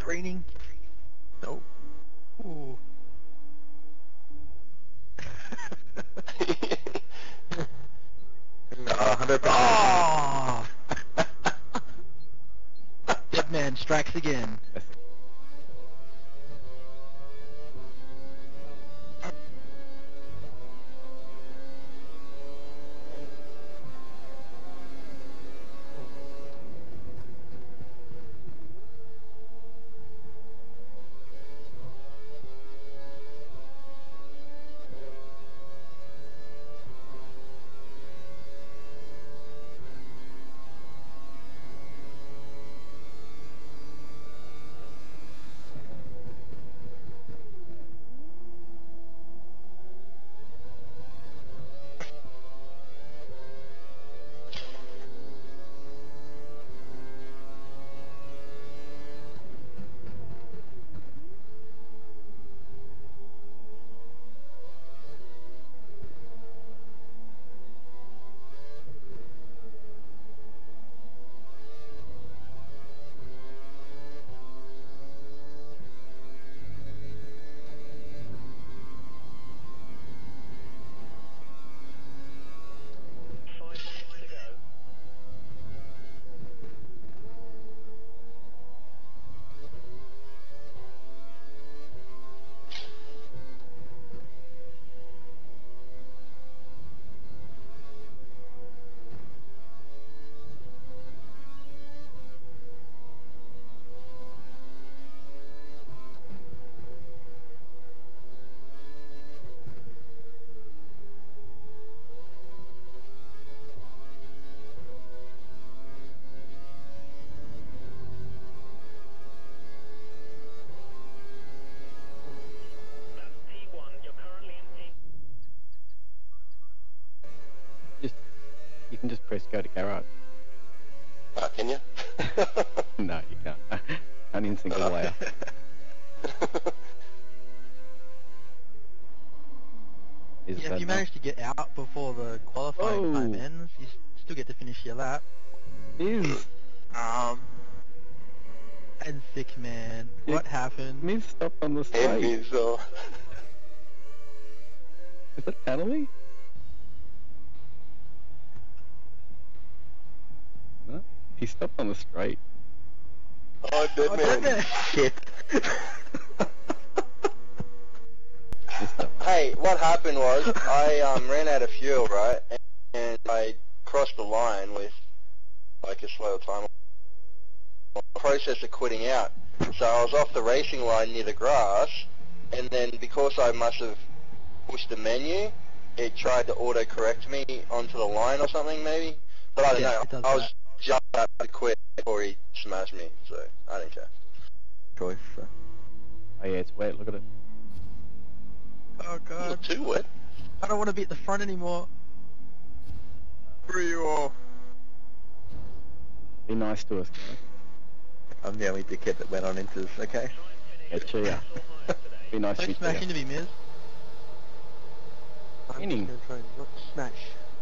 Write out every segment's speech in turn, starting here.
greening. Nope. Ooh. No, 100%. Oh! Dead man strikes again. You can just press go to garage. Can you? No, you can't. An instant layer. Yeah, if you manage to get out before the qualifying time ends, you still get to finish your lap. Miz, And sick man, what happened? Miz stopped on the straight. And Is that penalty? No, he stopped on the straight. oh, dead man. Shit. Hey, what happened was I ran out of fuel, right, and I crossed the line with like a slow time. Process of quitting out, so I was off the racing line near the grass, and then because I must have pushed the menu, it tried to auto-correct me onto the line or something maybe, but I don't know. I was just about to quit before he smashed me, so I didn't care. Choice. So. Oh yeah, it's wet. Look at it. Oh god. Not too wet. I don't want to be at the front anymore. Screw you all. Be nice to us, guys. I'm the only dickhead that went on into this, okay? Yeah, cheer. Be nice to Don't you. smash into me, Miz. I'm Inning. just gonna try and not smash.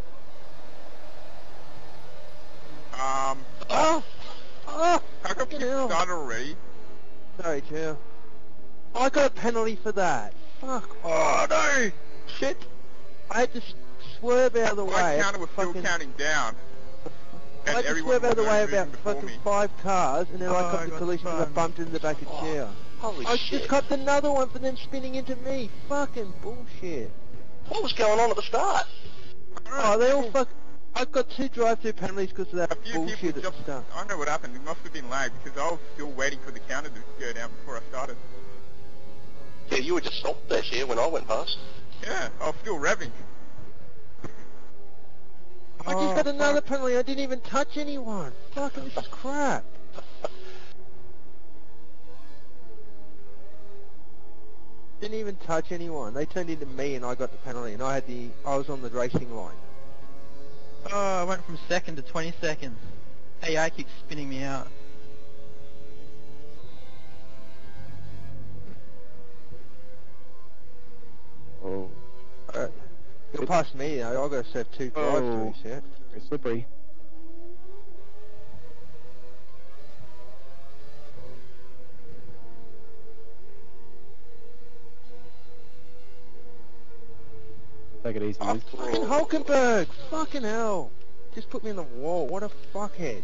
How come you started already? Sorry, Joe. I got a penalty for that. Fuck. Oh no! Shit. I had to swerve out of the way. My counter was still fucking- counting down. I had to everyone swerve out of the was way moving about before fucking me. 5 cars, and then I Oh, got I the got collision because I spun. bumped into the back of chair. Holy I shit. just copped another one for them spinning into me. Fucking bullshit. What was going on at the start? Oh, they all fuck. I got 2 drive-through penalties because of that A few bullshit people at the jumped. start. I don't know what happened. It must have been lag because I was still waiting for the counter to go down before I started. Yeah, you were just stopped there, here when I went past. Yeah, I was still revving. I just got another penalty. I didn't even touch anyone. Fucking this is crap. Didn't even touch anyone. They turned into me and I got the penalty and I was on the racing line. Oh, I went from second to 20 seconds. AI keeps spinning me out. Oh, You're past me though. I've got to serve 2 drive-throughs yet. very slippery. Take it easy, Oh, Miz. fucking Hulkenberg! Fucking hell! Just put me in the wall. What a fuckhead.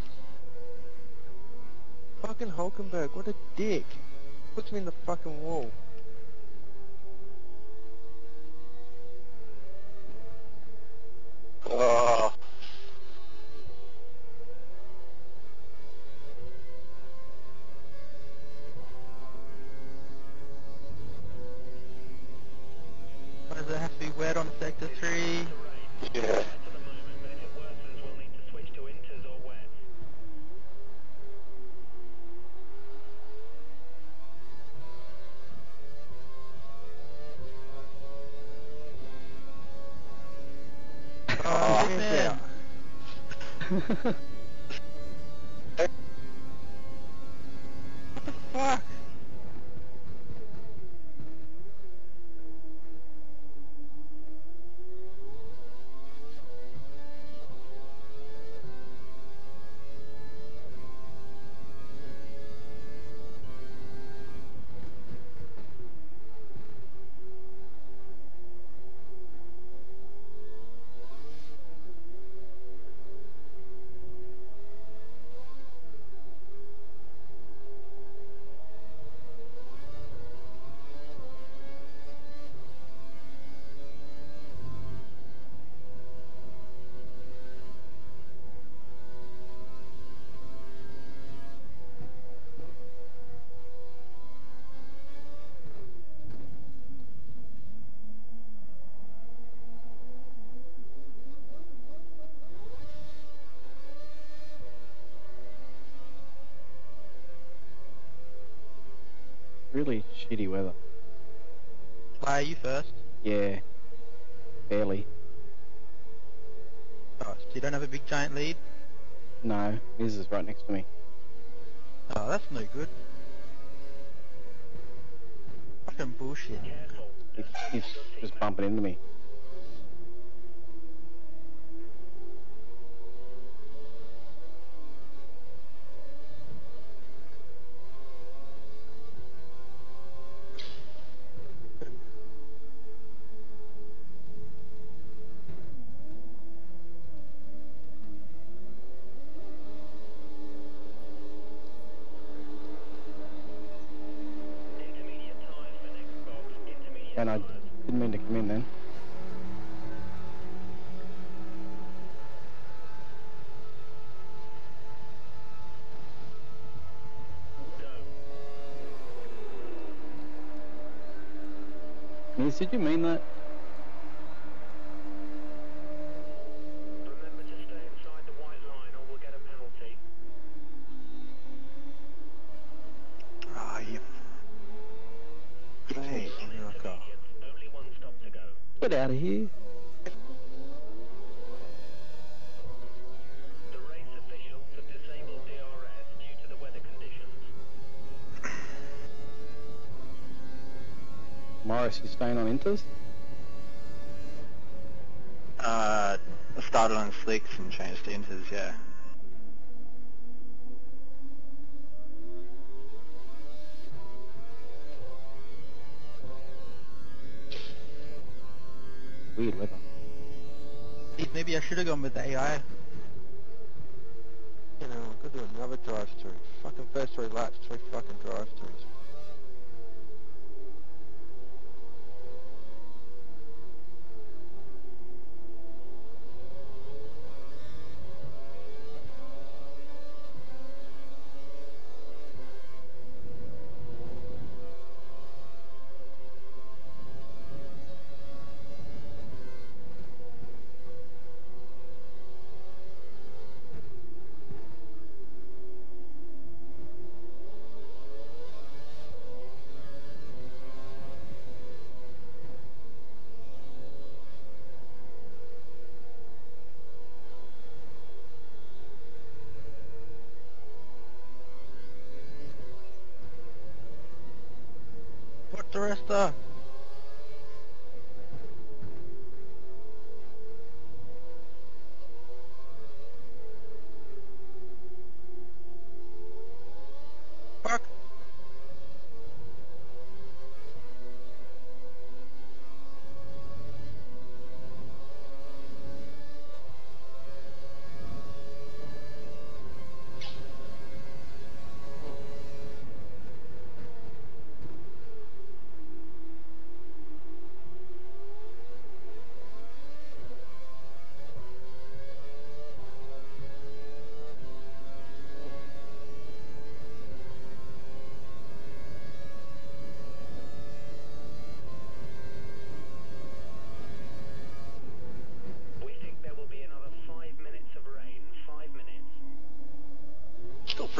Fucking Hulkenberg, what a dick. Puts me in the fucking wall. Oh. Why does it have to be wet on Sector 3? Yeah. Oh, man. What the fuck? Really shitty weather. Why are you first? Yeah. Barely. Oh, so you don't have a big giant lead? No, Miz is right next to me. Oh, that's no good. Fucking bullshit. He's just bumping into me. And I didn't mean to come in then. Miz, did you mean that? Remember to stay inside the white line or we'll get a penalty. Ah, you... Hey, America. Only one stop to go. Get out of here. The race officials have disabled DRS due to the weather conditions. Morris, you staying on Inters? I started on slicks and changed to inters, yeah. Weird weather. Maybe I should have gone with the AI. You know, I'm gonna do another drive-through. Fucking first 3 laps, 3 fucking drive-throughs. What the rest are? Fuck.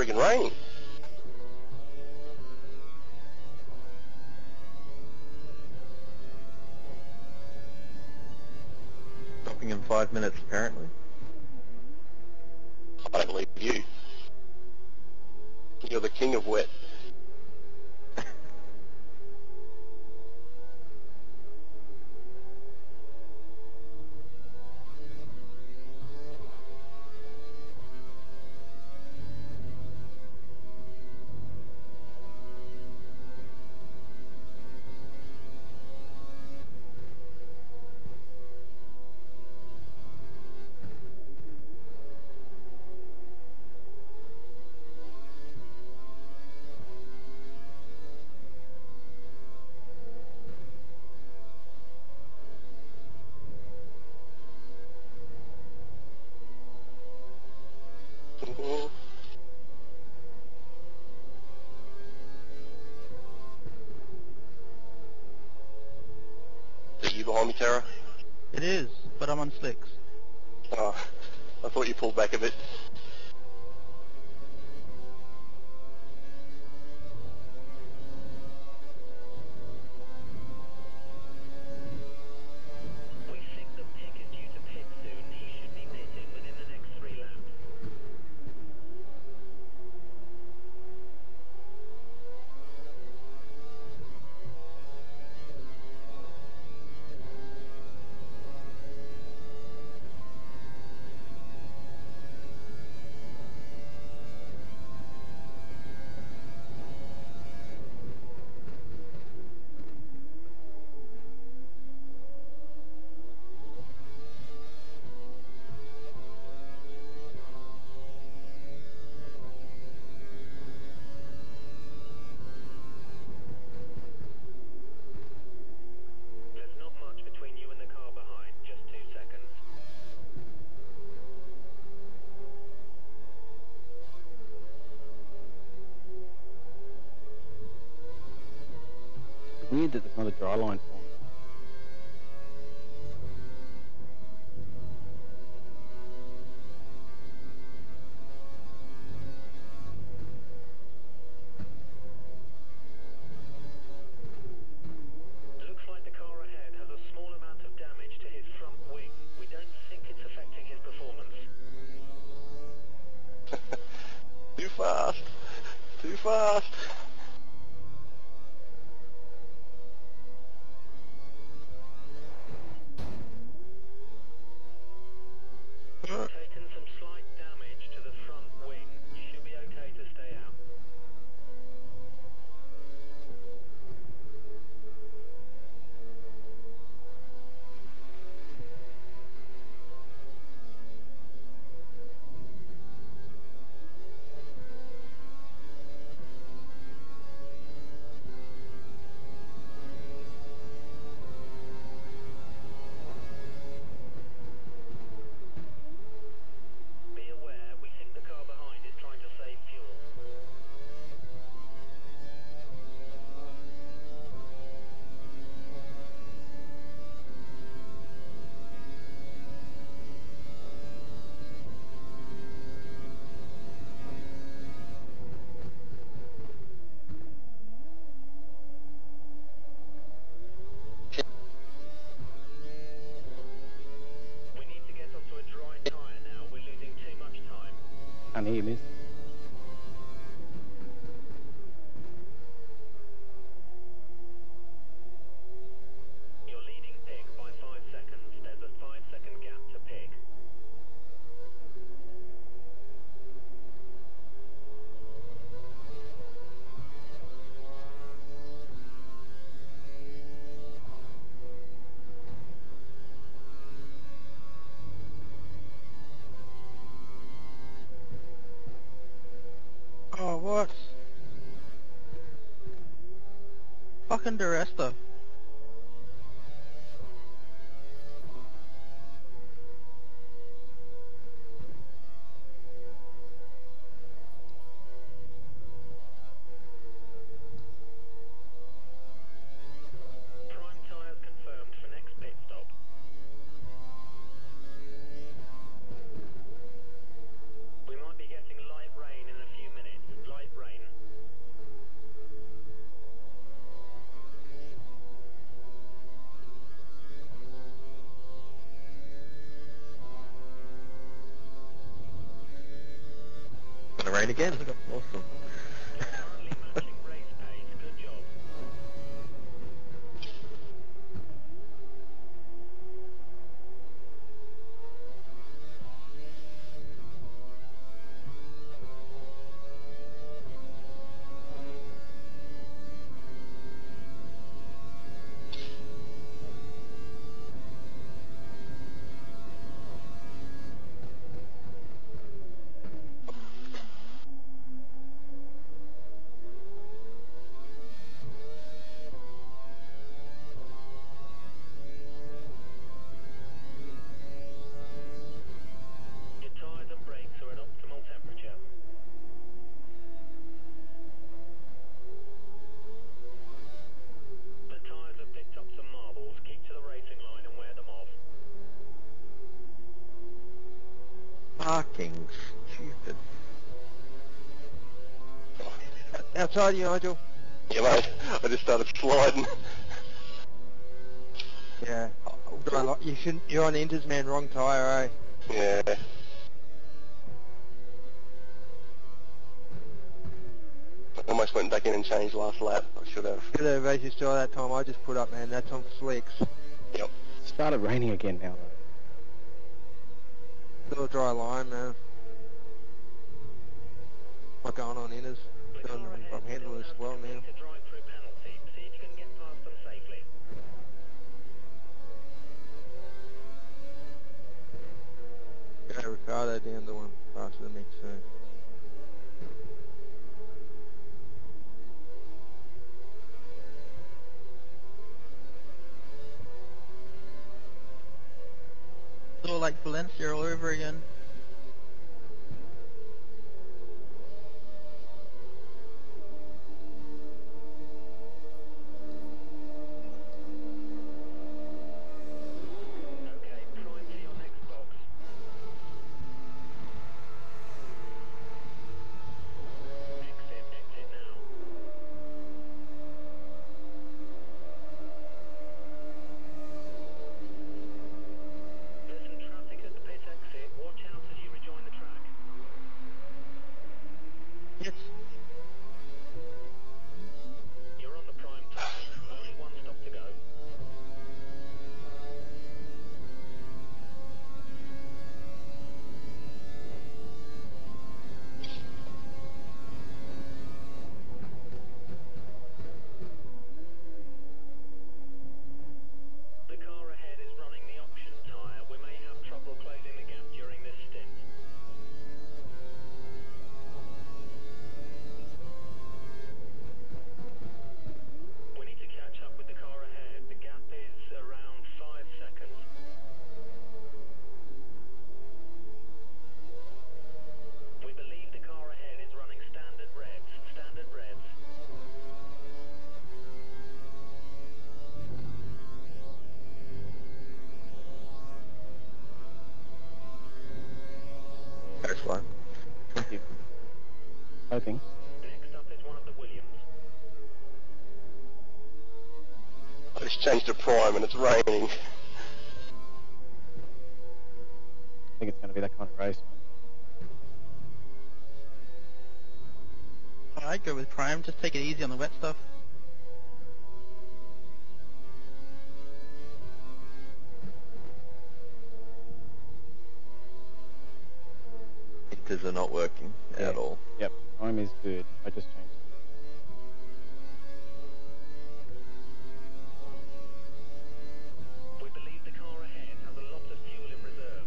friggin' raining. Stopping in 5 minutes, apparently. I don't believe you. You're the king of wet. Are you behind me, Tara? It is, but I'm on slicks. Oh, I thought you pulled back a bit. We think the pick is due to pit soon. He should be pitting within the next 3 laps. There's not much between you and the car behind, just 2 seconds. It's weird that there's not a dry line for me. Looks like the car ahead has a small amount of damage to his front wing. We don't think it's affecting his performance. Too fast. Too fast. Taken some slight damage to the front wing. You should be okay to stay out. Be aware, we think the car behind is trying to save fuel. We need to get onto a dry tyre now. We're losing too much time. Can't hear you, miss. You're leading Pig by 5 seconds. There's a 5-second gap to Pig. Oh, what? Fucking DiResta. Prime tyres confirmed for next pit stop. We might be getting light rain in a few minutes. rain again. Awesome. Currently matching race pace. Good job. Your tyres and brakes are at optimal temperature. The tyres have picked up some marbles. Keep to the racing line and wear them off. Fucking stupid. Outside you, Nigel. Yeah, mate. I just started sliding. Yeah. You shouldn't. You're on inters, man. Wrong tyre, eh? Yeah. Almost went back in and changed last lap. I should have. Should have raced style that time I just put up, man. That's on slicks. Yep. It started raining again now, though. Still a dry line, man. Not going on inters. I'm handling this well, man. To drive through penalty. See if you can get past them safely. Yeah, Ricardo down the one faster than me, so. It's all like Valencia all over again. Okay, prime to your next box. Exit now. There's some traffic at the pit exit. Watch out as you rejoin the track. Yes. You're on the prime time. Only one stop to go. The car ahead is running the option tyre. We may have trouble closing the gap during this stint. We need to catch up with the car ahead. The gap is around 5 seconds. We believe the car ahead is running standard revs. Standard revs. That's fine. Thank you. Hoping. Next up is one of the Williams. I just changed to prime and it's raining. I think it's going to be that kind of race. I'd go with Prime. Just take it easy on the wet stuff. Inters are not working at all. Yep, time is good. I just changed it. We believe the car ahead has a lot of fuel in reserve.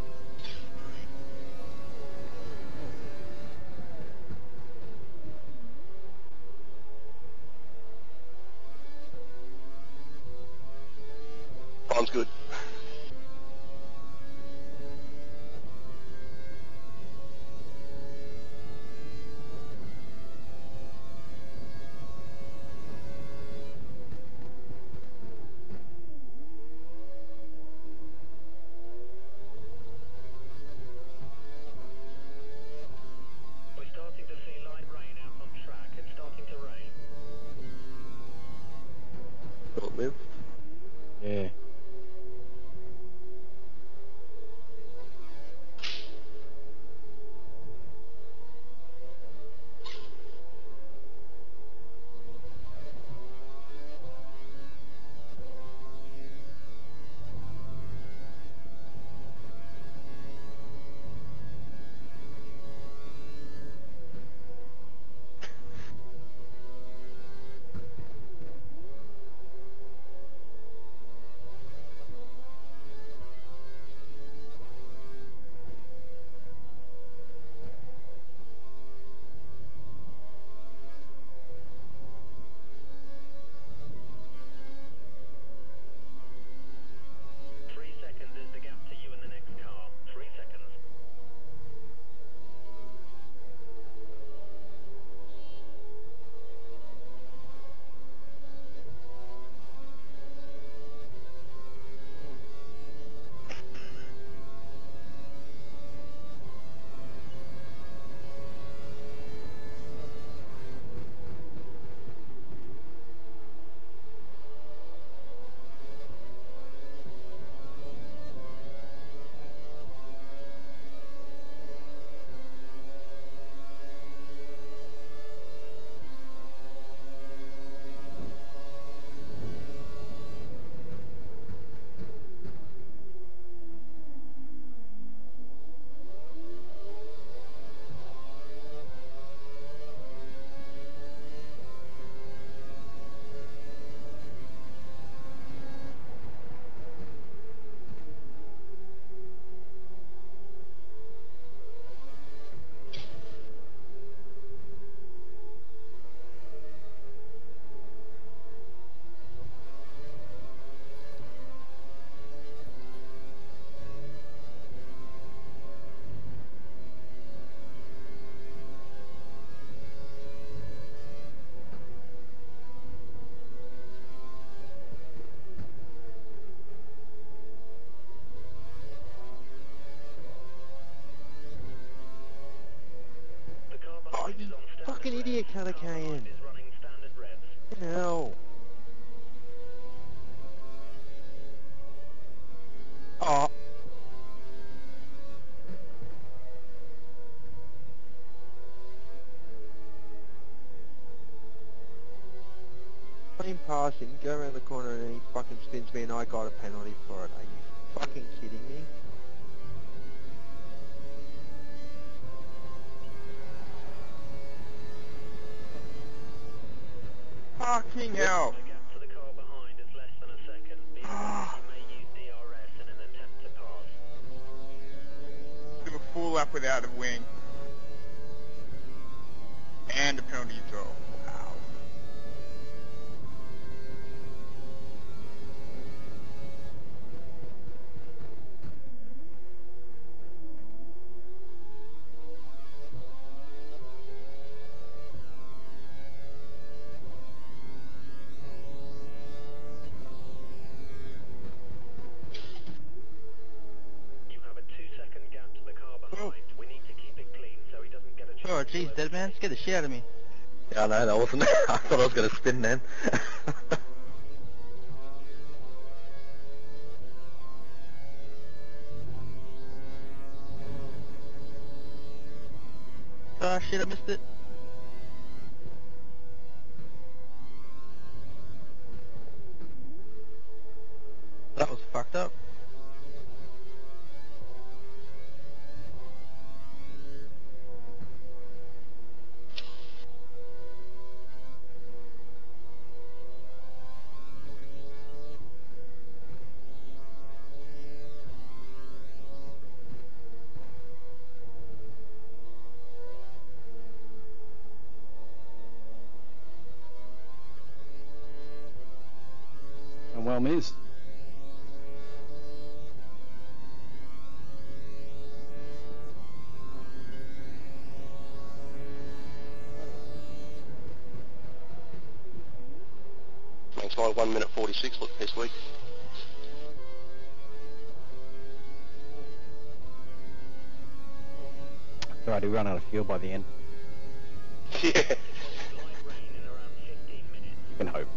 Prime's good. We're starting to see light rain out on track. It's starting to rain. Short lived. Yeah. idiot colour Cayenne. Is running standard revs. Hell. Oh. I'm passing, go around the corner and he fucking spins me and I got a penalty for it. Are you fucking kidding me? Fucking hell. The gap to the car behind is less than a second. Be advised you may use DRS in an attempt to pass. Did a full lap without a wing. And a penalty as well. Wow. You have a 2-second gap to the car behind. We need to keep it clean so he doesn't get a chance. Oh, jeez, dead man, scared the shit out of me. Yeah, no, that wasn't. I thought I was going to spin then. Oh shit, I missed it. That was fucked up. And well missed. Makes my 1 minute 46 look this week. Alright, he ran out of fuel by the end. Yeah. Light rain in around 15 minutes. You can hope.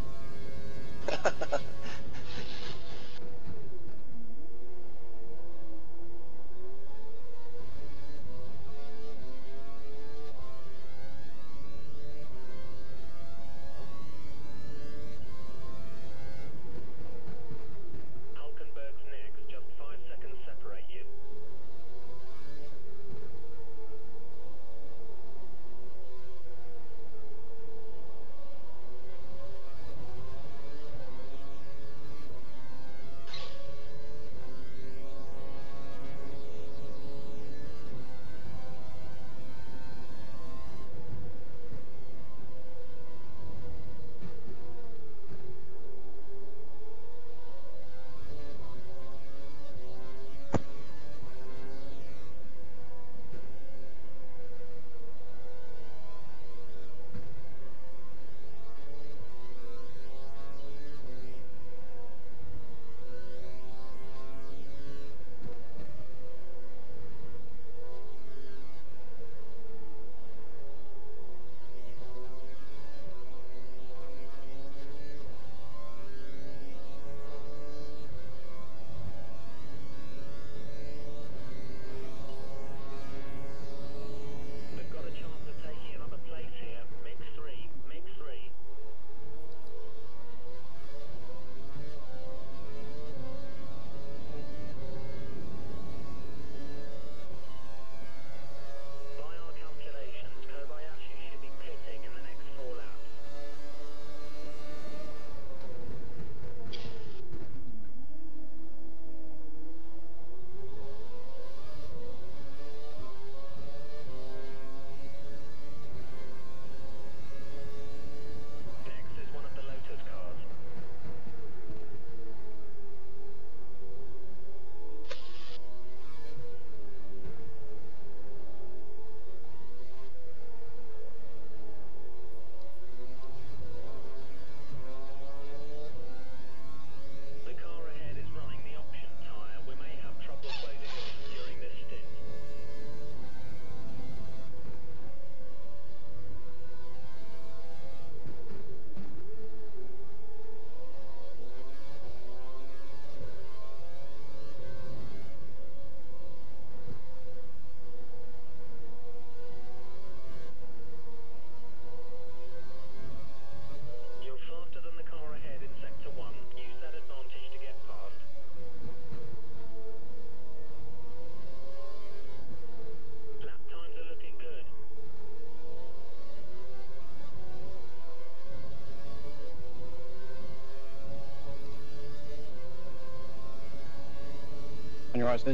Hulkenberg's next. Just 5 seconds separate you. I said.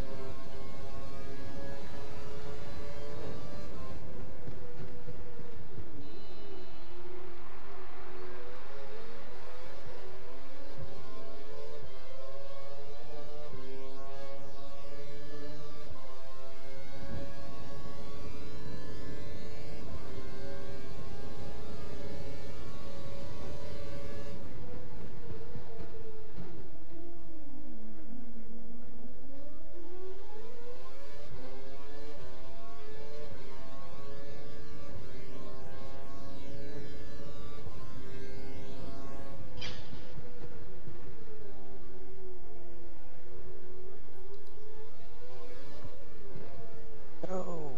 No.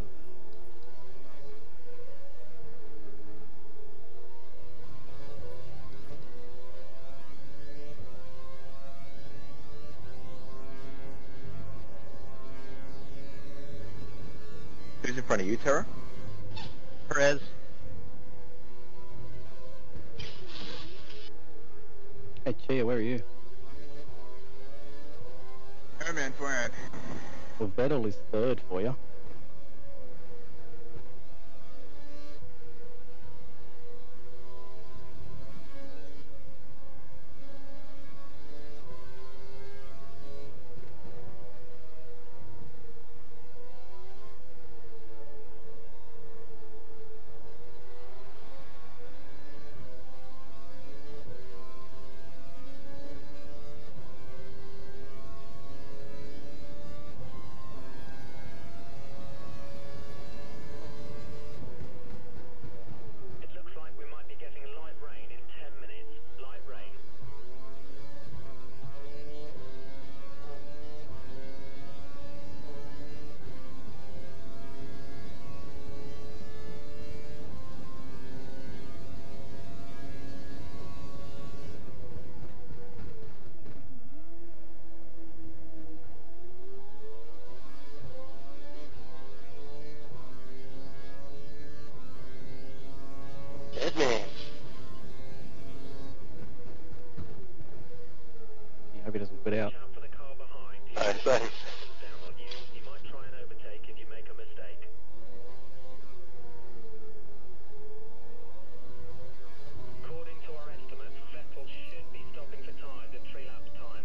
Who's in front of you, Terra? Perez. Hey, Chia, where are you? Oh man, flat. Well, Vettel is third for you. It looks like we might be getting light rain in 10 minutes. Light rain. Dead man. I hope he doesn't quit out. Watch out for the car behind. He's Oh, thanks. seconds down on you. He might try and overtake if you make a mistake. According to our estimates, Vettel should be stopping for tires in 3 laps' time.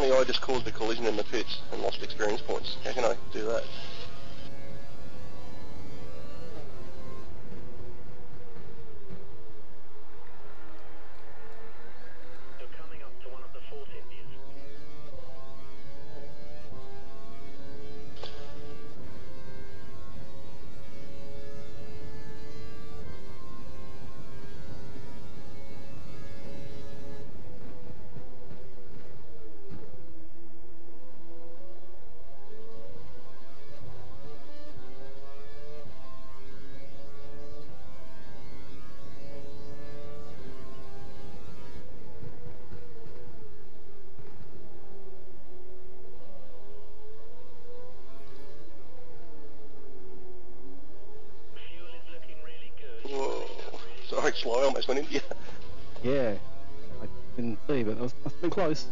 apparently I just caused the collision in the pits and lost experience points. How can I do that? You're coming up to one of the Force Indians. Fuel is looking really good. Whoa. Sorry, Sly, I almost went into you. Yeah. I didn't see, but must have been close.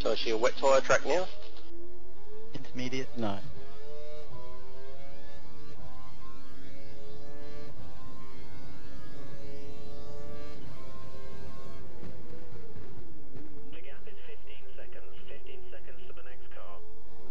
So is she a wet tyre track now? Intermediate. No. The gap is 15 seconds. 15 seconds to the next car.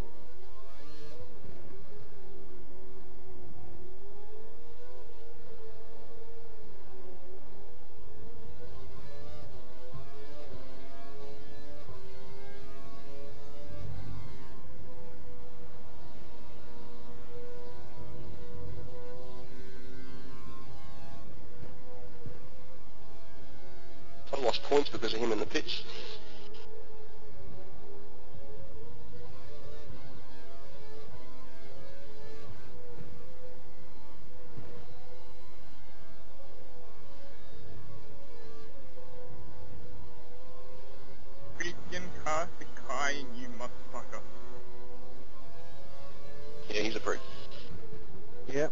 I lost points because of him in the pits. Freaking car, the Kai, you motherfucker. Yeah, he's a prick. Yep.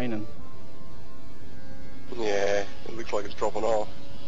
raining. Yeah, it looks like it's dropping off.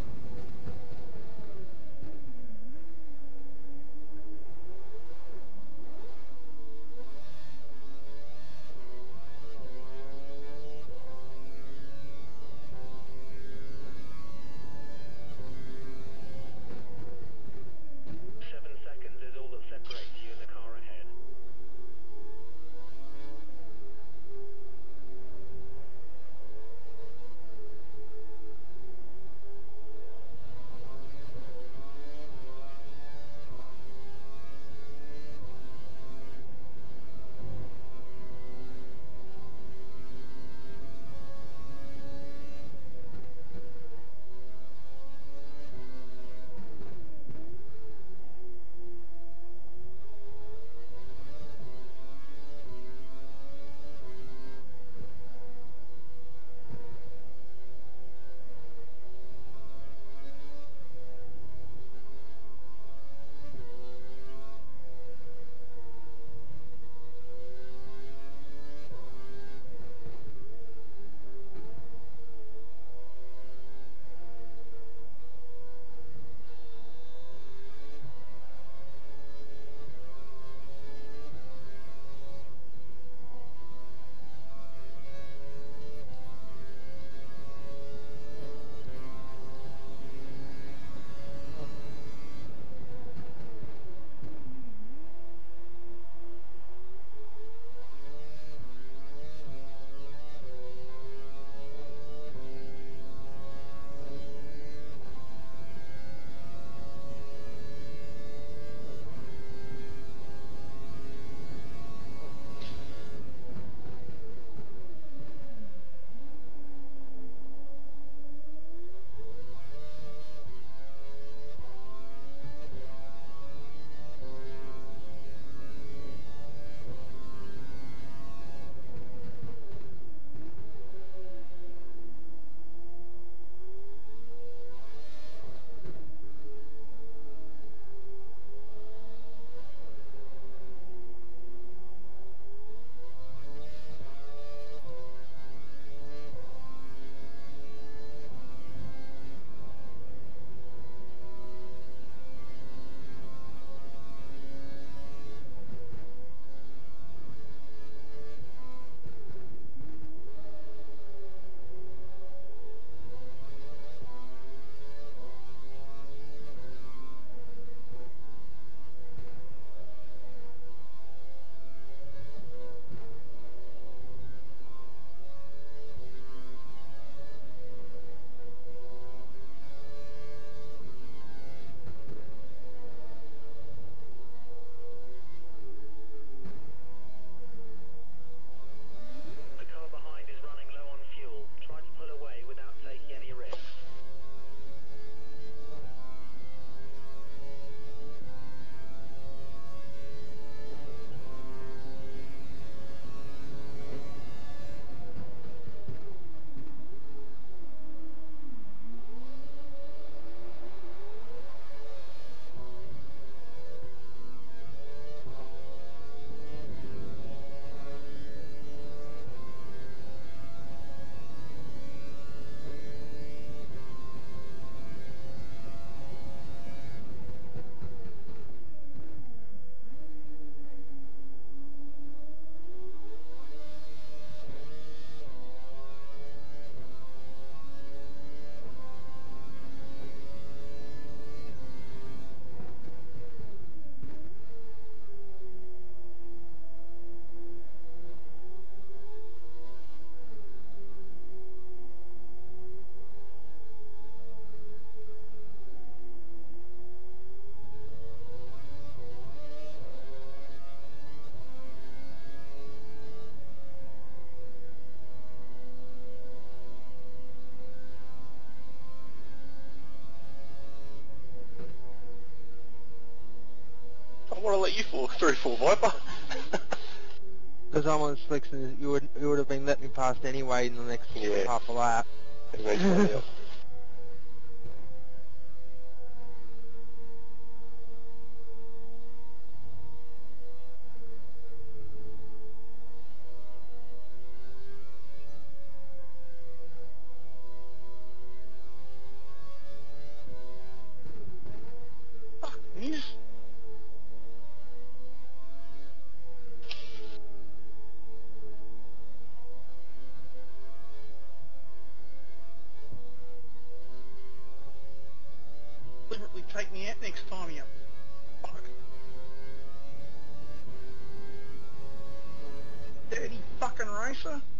I want to let you fall through, full Viper. Because I'm on slicks and you would have been letting me past anyway in the next half a lap. Eventually, yeah. Racer?